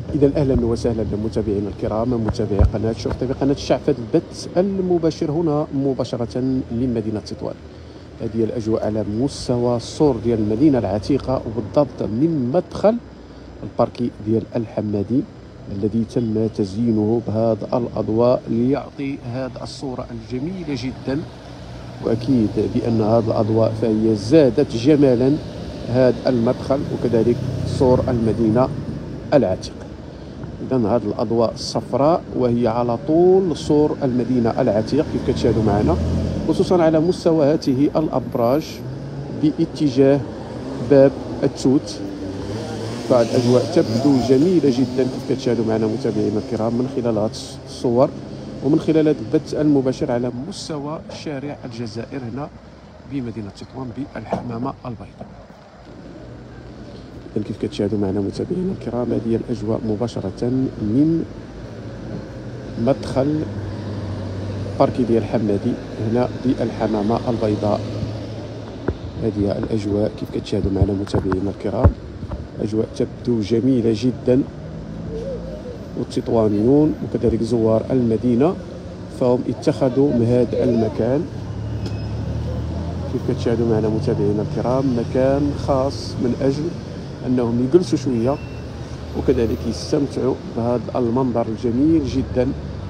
إذا أهلا وسهلا بمتابعينا الكرام، متابعي قناة شوف تي في قناة الشعفة، البث المباشر هنا مباشرة من مدينة تطوان. هذه الأجواء على مستوى السور ديال المدينة العتيقة، وبالضبط من مدخل الباركي ديال الحمادي الذي تم تزيينه بهذه الأضواء ليعطي هذه الصورة الجميلة جدا. وأكيد بأن هذه الأضواء فهي زادت جمالا هذا المدخل وكذلك سور المدينة العتيق. إذا هذه الأضواء الصفراء وهي على طول سور المدينة العتيق كيف كتشاهدوا معنا، خصوصا على مستوى هذه الأبراج باتجاه باب التوت. فالأجواء تبدو جميلة جدا كيف كتشاهدوا معنا متابعينا الكرام من خلال هذه الصور ومن خلال هذا البث المباشر على مستوى شارع الجزائر هنا بمدينة تطوان بالحمامة البيضاء. كيف كتشاهدوا معنا متابعينا الكرام، هذه الأجواء مباشرة من مدخل باركي ديال الحمادي هنا بالحمامة البيضاء. هذه الأجواء كيف كتشاهدوا معنا متابعينا الكرام، أجواء تبدو جميلة جدا، والتطوانيون وكذلك زوار المدينة فهم اتخذوا من هذا المكان كيف كتشاهدوا معنا متابعينا الكرام مكان خاص من أجل أنهم يجلسوا شوية وكذلك يستمتعوا بهذا المنظر الجميل جدا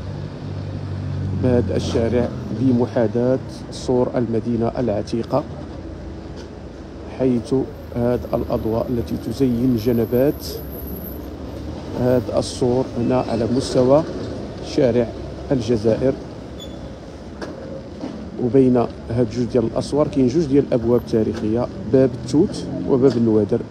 بهذا الشارع بمحاذاة سور المدينة العتيقة، حيث هذه الأضواء التي تزين جنبات هذا السور هنا على مستوى شارع الجزائر. وبين هاد جوج ديال الأسوار كاين جوج ديال الأبواب تاريخية، باب التوت وباب النوادر،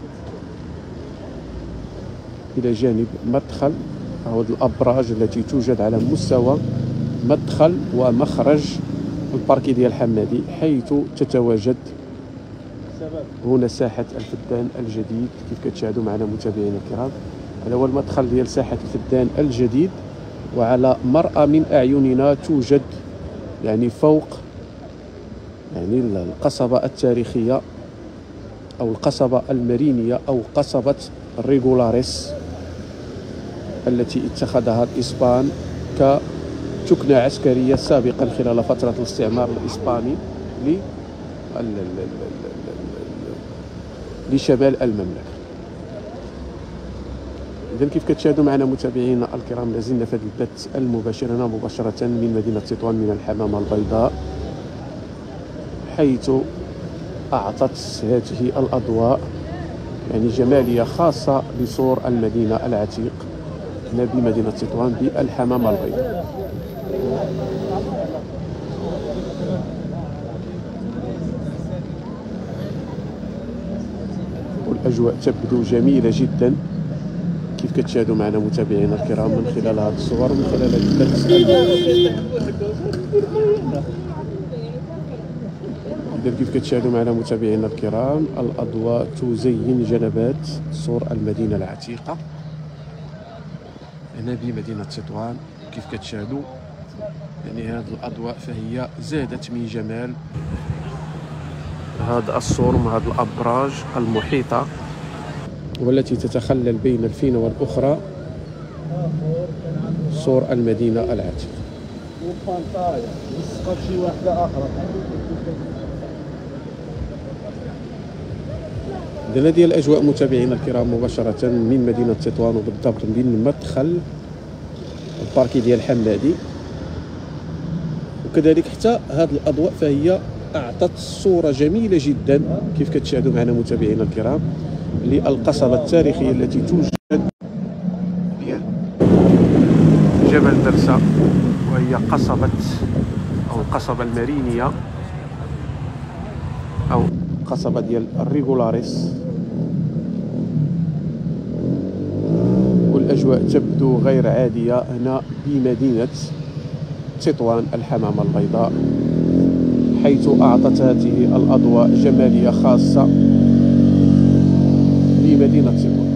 إلى جانب مدخل هذه الأبراج التي توجد على مستوى مدخل ومخرج الباركي ديال الحمادي، حيث تتواجد هنا ساحة الفدان الجديد كيف كتشاهدوا معنا متابعينا الكرام. هذا هو المدخل ديال ساحة الفدان الجديد، وعلى مرأى من أعيننا توجد يعني فوق يعني القصبة التاريخية أو القصبة المارينية أو قصبة ريغولاريس التي اتخذها الإسبان كتكنة عسكرية سابقا خلال فترة الاستعمار الإسباني لشمال المملكة. إذا كيف كتشاهدوا معنا متابعينا الكرام لازلنا في هذا البث المباشر هنا مباشرة من مدينة تطوان من الحمامة البيضاء، حيث أعطت هذه الأضواء يعني جمالية خاصة لسور المدينة العتيق هنا بمدينة تطوان بالحمامة البيضاء. والأجواء تبدو جميلة جدا كيف كتشاهدوا معنا متابعينا الكرام من خلال هذه الصور ومن خلال البث. إذا كيف كتشاهدوا معنا متابعينا الكرام الأضواء تزين جنبات سور المدينة العتيقة هنا بمدينة تطوان. كيف كتشاهدوا يعني هذه الأضواء فهي زادت من جمال هذا السور مع هذه الأبراج المحيطة والتي تتخلل بين الفينة والأخرى سور المدينة العتيقة. إذن هذه الأجواء متابعينا الكرام مباشرة من مدينة تطوان وبالضبط من مدخل الباركي ديال الحمادي. وكذلك حتى هذه الأضواء فهي أعطت صورة جميلة جدا كيف كتشاهدوا معنا متابعينا الكرام للقصبة التاريخية التي توجد ديال جبل درسا، وهي قصبة أو القصبة المارينية أو قصبة ديال الريغولاريس. والأجواء تبدو غير عادية هنا بمدينة تطوان الحمامة البيضاء، حيث أعطت هذه الأضواء جمالية خاصة لمدينة تطوان.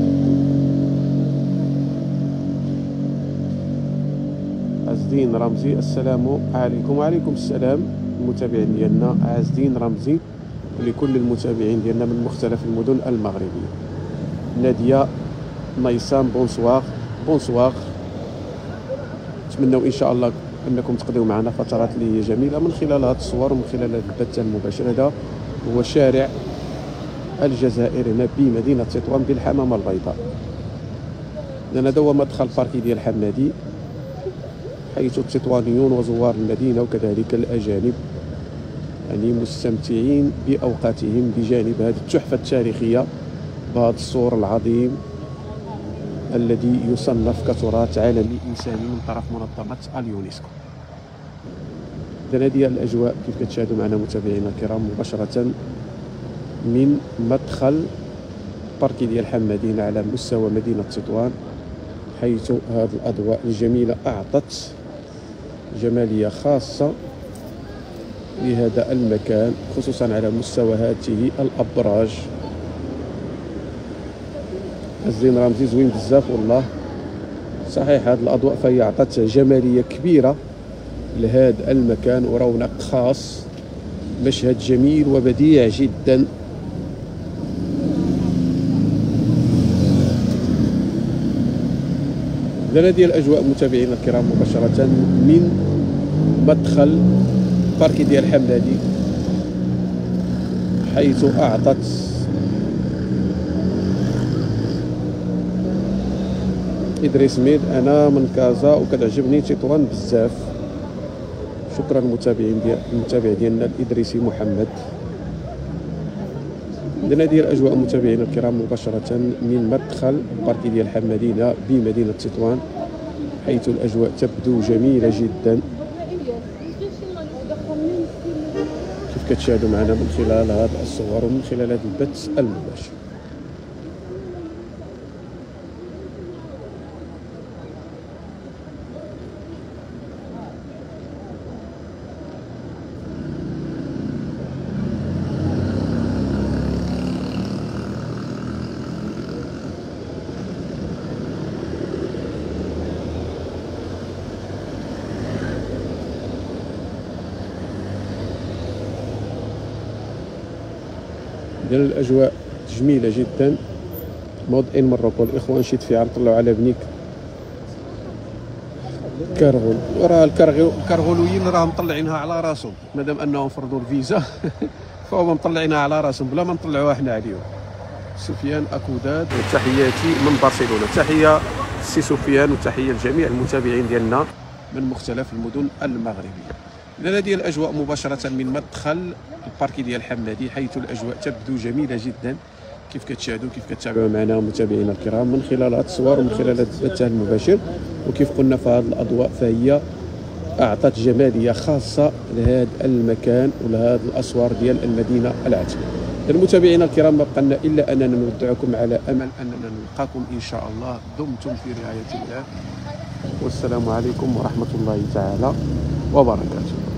عز الدين رمزي السلام عليكم. وعليكم السلام المتابعين ديالنا عز الدين رمزي لكل المتابعين ديالنا من مختلف المدن المغربية. نادية ميسام بونسوار بونسواغ. نتمنوا ان شاء الله انكم تقضيو معنا فترات اللي هي جميله من خلال هذه الصور ومن خلال هذا البث المباشر. هذا هو شارع الجزائر هنا بمدينه تطوان بالحمامه البيضاء. لان هذا هو مدخل الباركي ديال حمادي، حيث التطوانيون وزوار المدينه وكذلك الاجانب يعني مستمتعين باوقاتهم بجانب هذه التحفه التاريخيه بهذا السور العظيم الذي يصنف كتراث عالمي انساني من طرف منظمه اليونسكو. إذن هذه الاجواء كيف كتشاهدوا معنا متابعينا الكرام مباشره من مدخل باركي ديال حمادي على مستوى مدينه تطوان، حيث هذه الاضواء الجميله اعطت جماليه خاصه لهذا المكان، خصوصا على مستوى هذه الابراج. الزين رمزي زوين بزاف والله. صحيح هذه الاضواء فهي عطت جماليه كبيره لهذا المكان ورونق خاص، مشهد جميل وبديع جدا. هذه الاجواء متابعينا الكرام مباشره من مدخل باركي ديال حمادي، حيث اعطت إدريس ميد. انا من كازا وكتعجبني تطوان بزاف. شكرا المتابع ديالنا الادريسي محمد. إذن هذه الاجواء متابعينا الكرام مباشره من مدخل باركي ديال حمادينا بمدينه تطوان، حيث الاجواء تبدو جميله جدا كيف كتشاهدوا معنا من خلال هذه الصور ومن خلال هذا البث المباشر. ديال الاجواء جميله جدا. مود ان مروكو الاخوان شي تفاعل طلعوا على بنيك كارغول. راه الكارغولويين راهم مطلعينها على راسهم، مادام انهم فرضوا الفيزا فهم مطلعينها على راسهم بلا ما نطلعوها حنا عليهم. سفيان اكوداد وتحياتي من برشلونه. تحيه سي سفيان وتحيه لجميع المتابعين ديالنا من مختلف المدن المغربيه. إذن هذه الاجواء مباشره من مدخل الباركي ديال حمادي، حيث الاجواء تبدو جميله جدا كيف كتشاهدوا كيف كتتابعوا معنا متابعينا الكرام من خلال هذه الصور ومن خلال هذا البث المباشر. وكيف قلنا فهذه الاضواء فهي اعطت جماليه خاصه لهذا المكان ولهذه الاسوار ديال المدينه العتيقه. المتابعين الكرام ما بقى لنا الا اننا نودعكم على امل اننا نلقاكم ان شاء الله. دمتم في رعايه الله، والسلام عليكم ورحمه الله تعالى وبركاته.